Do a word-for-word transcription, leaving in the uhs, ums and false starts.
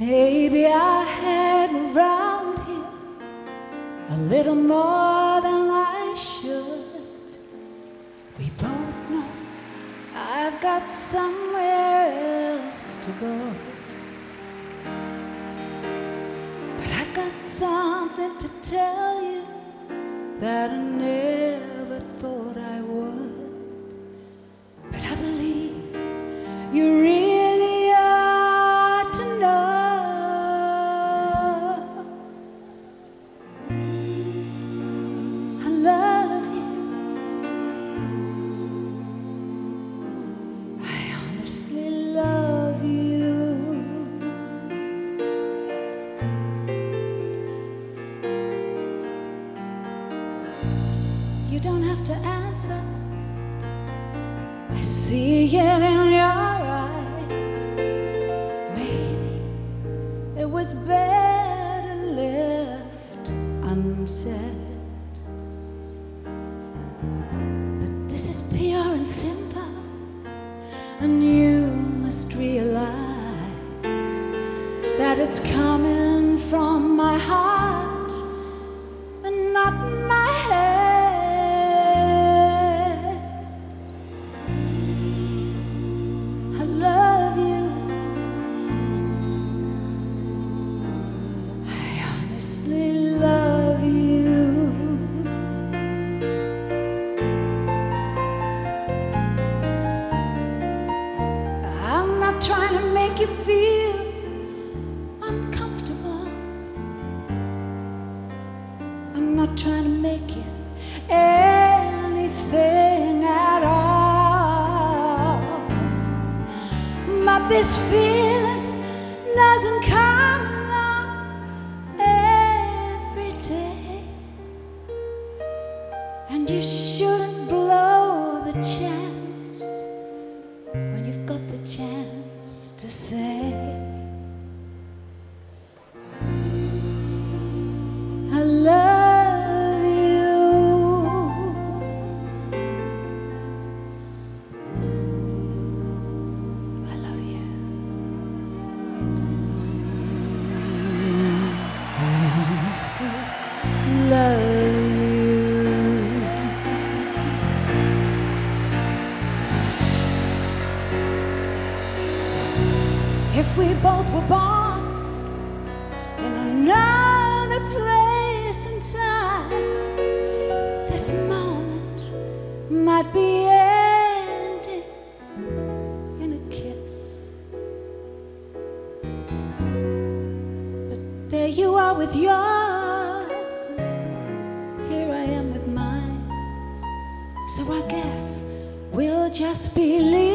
Maybe I hang around here a little more than I should. We both know I've got somewhere else to go, but I've got something to tell you that I never thought I would. But I believe you really ought to know. I love you. I honestly love you. You don't have to answer. I see it in your eyes. Maybe it was better left unsaid. But this is pure and simple, and you must realize that it's coming from my heart and not my head. Trying to make you feel uncomfortable. I'm not trying to make you anything at all. But this feeling doesn't come along every day, and you shouldn't blow the chance when you've got the chance to say I love you. I love you. I honestly love you. If we both were born in another place and time, this moment might be ending in a kiss. But there you are with yours, and here I am with mine. So I guess we'll just be leaving